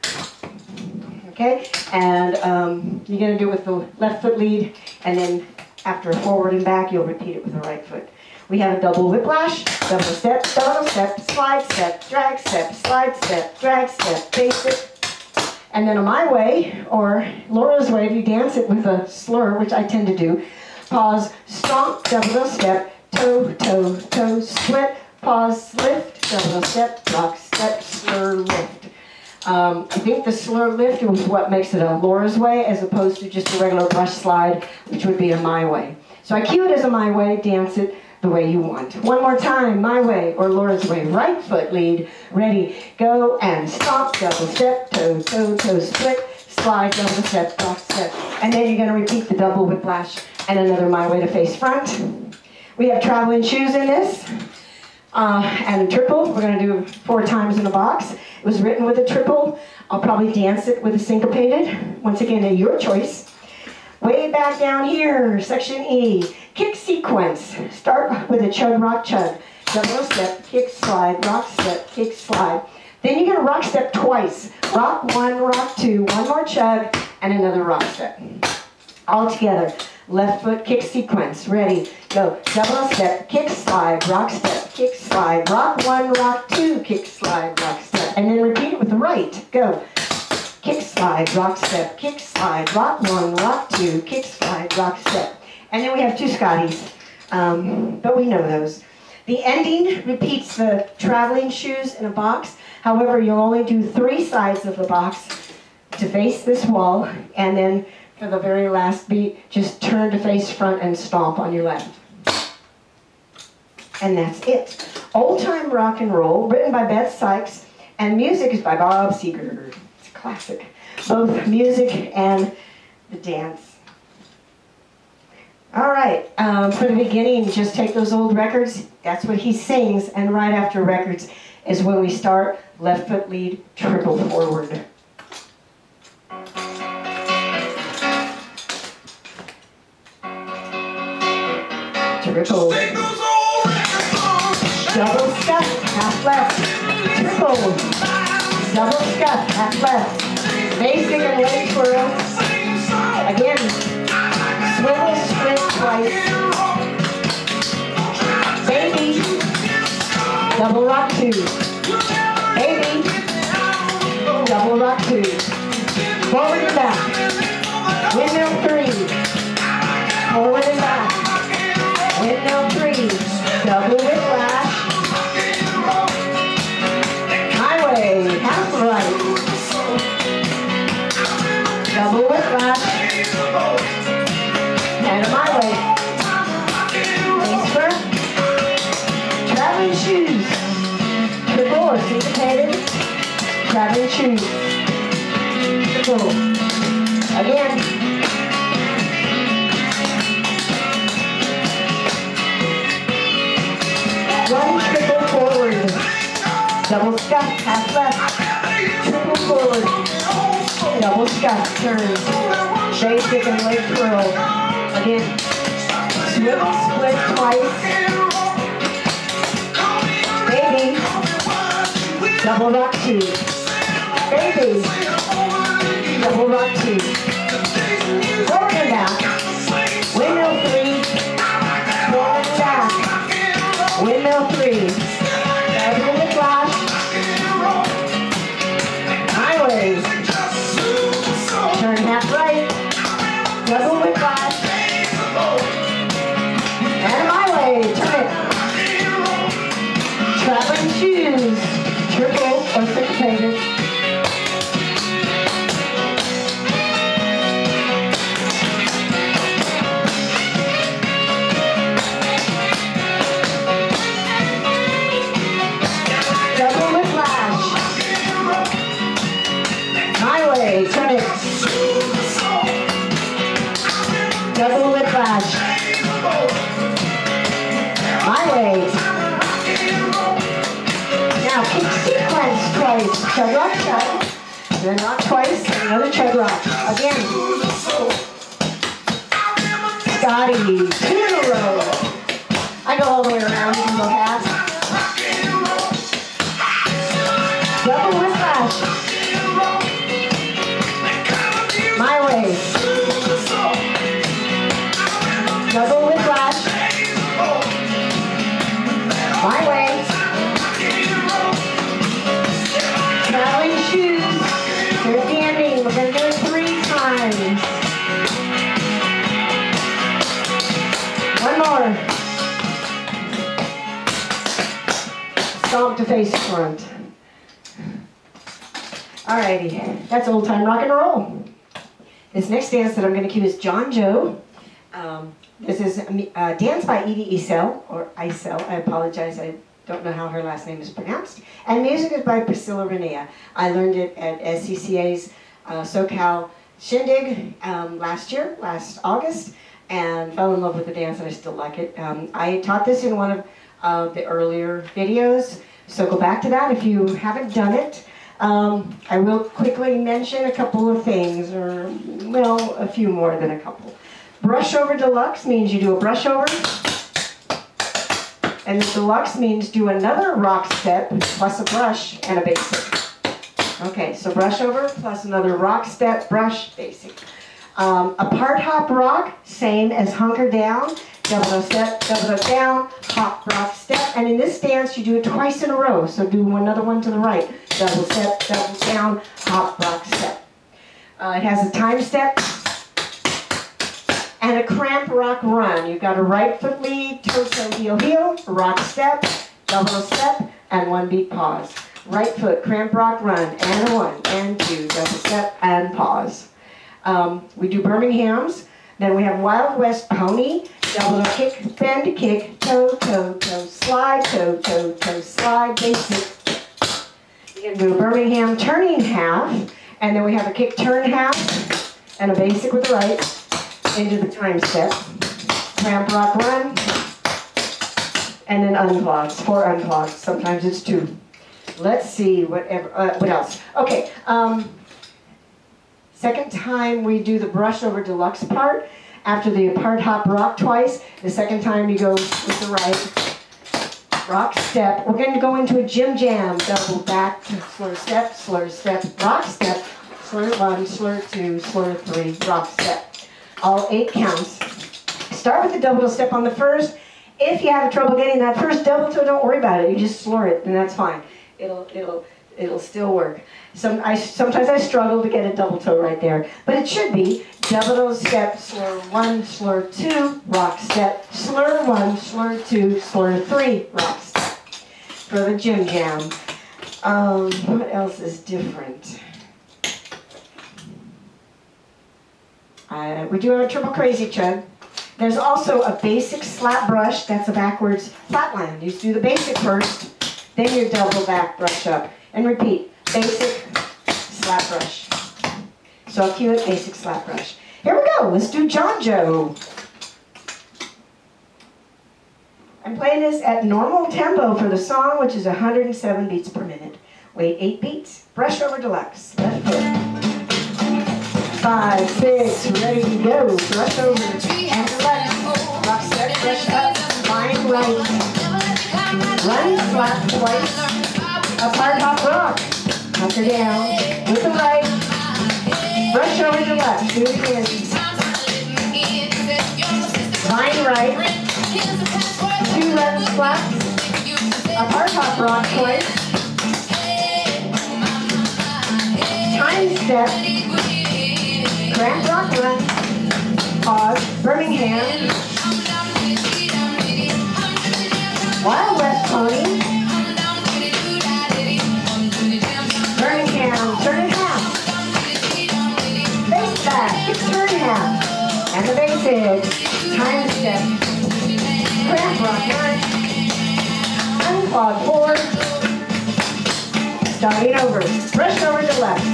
Okay, and um, you're going to do it with the left foot lead, and then after forward and back, you'll repeat it with the right foot. We have a double whiplash, double step, double step, slide step, drag step, slide step, drag step, basic. And then a my way, or Laura's way, if you dance it with a slur, which I tend to do. Pause, stomp, double step, toe, toe, toe, split, pause, lift, double step, rock, step, slur, lift. Um, I think the slur lift was what makes it a Laura's way as opposed to just a regular brush slide, which would be a my way. So I cue it as a my way, dance it the way you want. One more time, my way or Laura's way. Right foot lead, ready, go, and stomp, double step, toe, toe, toe, split, slide, double step, rock, step. And then you're going to repeat the double whiplash and another my way to face front. We have traveling shoes in this. Uh, and a triple, we're going to do four times in a box. It was written with a triple. I'll probably dance it with a syncopated. Once again, at your choice. Way back down here, section E, kick sequence. Start with a chug, rock, chug. Double step, kick, slide, rock, step, kick, slide. Then you're going to rock step twice. Rock one, rock two, one more chug, and another rock step. All together. Left foot kick sequence. Ready, go. Double step, kick, slide, rock, step, kick, slide. Rock one, rock two, kick, slide, rock, step. And then repeat it with the right. Go. Kick, slide, rock, step, kick, slide. Rock one, rock two, kick, slide, rock, step. And then we have two Scotties. Um, but we know those. The ending repeats the traveling shoes in a box. However, you'll only do three sides of the box to face this wall. And then for the very last beat, just turn to face front and stomp on your left. And that's it. Old Time Rock and Roll, written by Beth Sikes, and music is by Bob Seger. It's a classic. Both music and the dance. All right, um, for the beginning, just take those old records. That's what he sings, and right after records is when we start left foot lead, triple forward. Triple. Double scuff, half left. Triple. Double scuff, half left. Basic and leg twirl. Again. Swivel, sprint twice. Baby. Double rock two. Baby. Double rock two. Forward and back. Windmill three. Forward and back. Windmill three, double whiplash, highway, half right, double whiplash, and a my way, face first, traveling shoes, triple or syncopated, traveling shoes, triple, again. One triple forward, double scuff, half left, triple forward, double scuff, turns, basic and leg twirl, again, swivel, split twice, baby, double rock two, baby, double rock two, forward and back, windmill three, forward and back, windmill three, double whiplash, highway, turn half right, double whiplash, and my way, turn it, traveling shoes, triple or syncopated, Chug rock, chug. Then rock twice, and another chug rock. Again. Scotty, two in a row. I go all the way around, you can go half. Double whiplash. My way. Double whiplash. My way. Traveling shoes. Here's the ending. We're going to do it three times. One more. Stomp to face front. Alrighty, that's old time rock and roll. This next dance that I'm going to cue is Jonjo. Um, this is a uh, dance by Eisele, or Eisele. I apologize, I don't know how her last name is pronounced. And music is by Priscilla Renea. I learned it at S C C A's uh, SoCal Shindig um, last year, last August, and fell in love with the dance, and I still like it. Um, I taught this in one of uh, the earlier videos, so go back to that if you haven't done it. Um, I will quickly mention a couple of things, or, well, a few more than a couple. Brush over deluxe means you do a brush over, and the deluxe means do another rock step plus a brush and a basic. Okay, so brush over plus another rock step, brush, basic. Um, a part hop rock, same as hunker down, double step, double down, hop, rock, step. And in this dance, you do it twice in a row. So do another one to the right. Double step, double down, hop, rock, step. Uh, it has a time step and a cramp rock run. You've got a right foot lead, toe, toe, heel, heel, rock, step, double step, and one beat pause. Right foot, cramp rock run, and a one, and two, double step, and pause. Um, we do Birmingham's. Then we have Wild West Pony, double kick, bend, kick, toe, toe, toe, slide, toe, toe, toe, slide, basic. You can do a Birmingham turning half, and then we have a kick turn half, and a basic with the right, into the time step. Cramp rock run, and then unclogs, four unclogs, sometimes it's two. Let's see, whatever, uh, what else? Okay, um, second time we do the brush over deluxe part. After the part hop rock twice, the second time you go with the right, rock step. We're going to go into a jim jam, double back, slur step, slur step, rock step, slur one, slur two, slur three, rock step. All eight counts. Start with the double step on the first. If you have trouble getting that first double toe, don't worry about it. You just slur it, and that's fine. It'll, it'll, it'll still work. Some, I, sometimes I struggle to get a double toe right there, but it should be double step, slur one, slur two, rock step, slur one, slur two, slur three, rock step. For the jim jam. Um, what else is different? Uh, we do have a triple crazy chug. There's also a basic slap brush. That's a backwards flatland. You do the basic first, then your double back brush up, and repeat. Basic slap brush. So I'll cue it, basic slap brush. Here we go, let's do Jonjo. I'm playing this at normal tempo for the song, which is one hundred seven beats per minute. Wait eight beats, brush over deluxe, left foot. Five, six, ready to go, brush over, and deluxe. Rock step, brush up, line right. Run, slap twice, a part hop rock. Hunker down, with the right, brush over to the left, do it again. Line right, two run slaps, a part hop rock twice, time step, cramp rock run, pause, Birmingham, Wild West Pony, turn it half. Face back, kick turn half. And the basic. Time step. Cramp rock nine. Unclog four. Starting over. Brush over to left.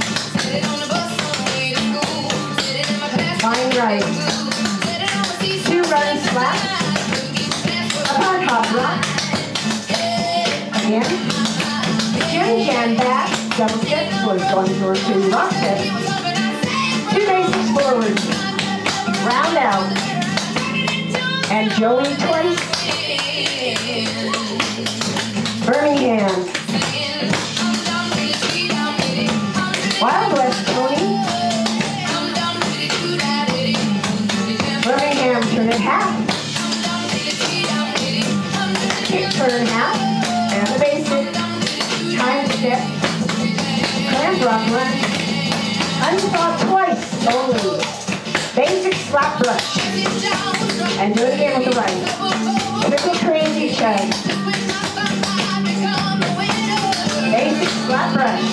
Line right. Two run slap. A part hop rock. Again. Jim jam back. double steps was Jonjo to rock step. Two basics forward. Round out. And Joey twice. Birmingham. Wild West Tony. Birmingham, turn it half. Kick turn half. And the basic. Time step. Clamp rock run. Unspot twice only. Basic slap brush. And do it again with the right. Triple crazy chug. Basic slap brush.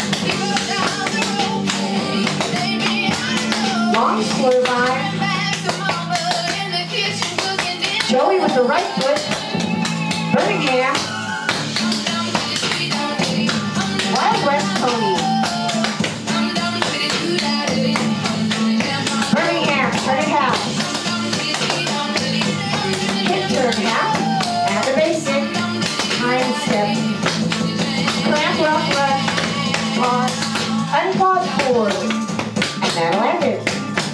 Long slow by. Joey with the right foot. Birmingham. Wild West Pony. Birmingham, turn it half. Hip turn half. And the basic. Time step. Clamp rock rush. Pause. Unpause forward. And that'll end it.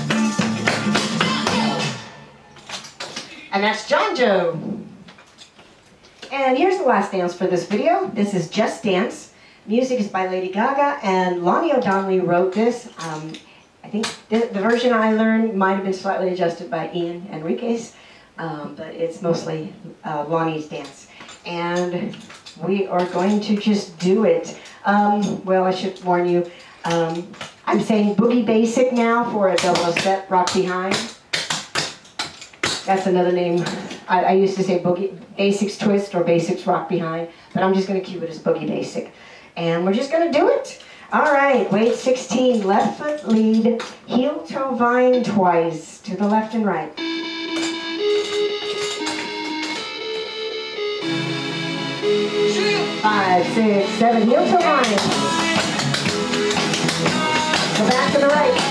And that's Jonjo. And here's the last dance for this video. This is Just Dance. Music is by Lady Gaga, and Lonnie O'Donnell wrote this. Um, I think the, the version I learned might have been slightly adjusted by Ian Enriquez, um, but it's mostly uh, Lonnie's dance. And we are going to just do it. Um, well, I should warn you, um, I'm saying boogie basic now for a double step, rock behind. That's another name. I, I used to say boogie basics twist or basics rock behind, but I'm just going to keep it as boogie basic. And we're just going to do it. All right, weight sixteen, left foot lead, heel toe vine twice, to the left and right. Five, six, seven, heel toe vine. Go back to the right.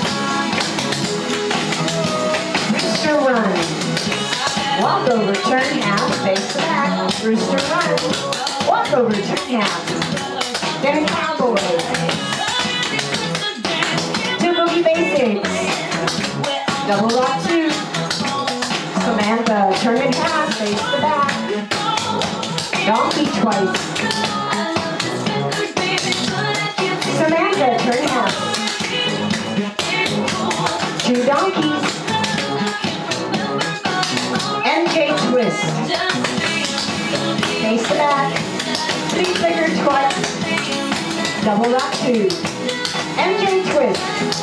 Rooster run. Walk over, turn half, face the back. Rooster run. Walk over, turn half. Then a cowboy. Two boogie basics. Double rock two. Samantha, turn it half, face the back. Donkey twice. Samantha, turn half. Two donkeys. M J twist. Face the back. Three figure twice. Double rock two. M J twist.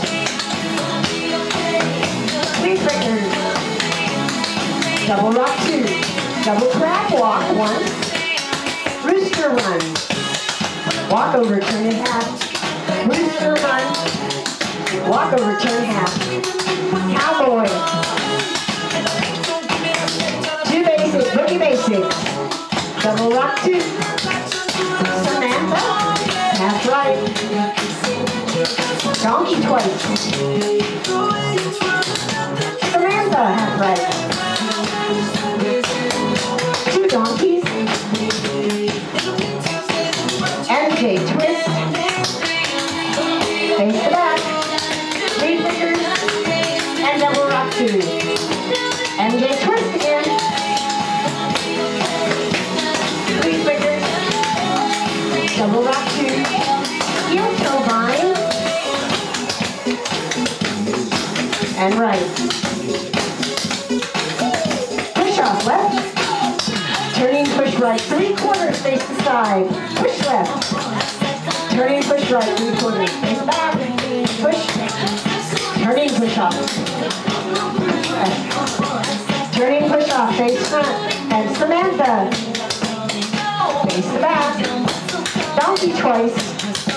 Three fingers. Double rock two. Double crab walk one. Rooster run. Walk over, turn it half. Rooster run. Walk over, turn half. Cowboy. Two basics, boogie basics. Double rock two. Samantha. Half right. Donkey twice. Samantha, half right. Two donkeys. M J twist. Face the back. Three fingers. And double rock two. M J twist again. Three fingers. Double rock two. Heel toe vine. And right. Push off left. Turning push right. Three quarters face the side. Push left. Turning push right. Three quarters face back. Push. Turning push off. Turning push off face front. And Samantha. Face the back. Donkey twice.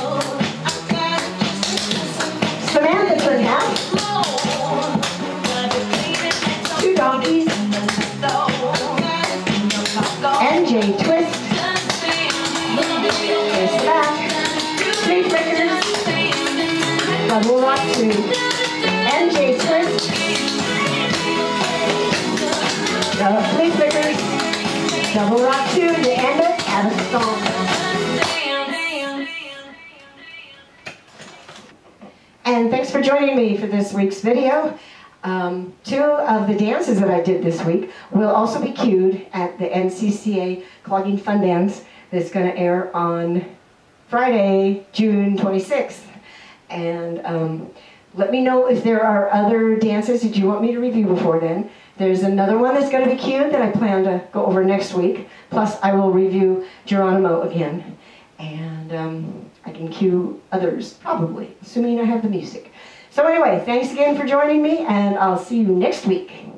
Samantha turn half. Two donkeys. M J twist. Face back. Three fingers. Double rock two. M J twist. Double three fingers. Double rock two. You end it at a stomp. And thanks for joining me for this week's video. Um, two of the dances that I did this week will also be cued at the N C C A Clogging Fun Dance that's going to air on Friday, June twenty-sixth. And um, let me know if there are other dances that you want me to review before then. There's another one that's going to be cued that I plan to go over next week. Plus, I will review Geronimo again. And um, I can cue others, probably, assuming I have the music. So anyway, thanks again for joining me, and I'll see you next week.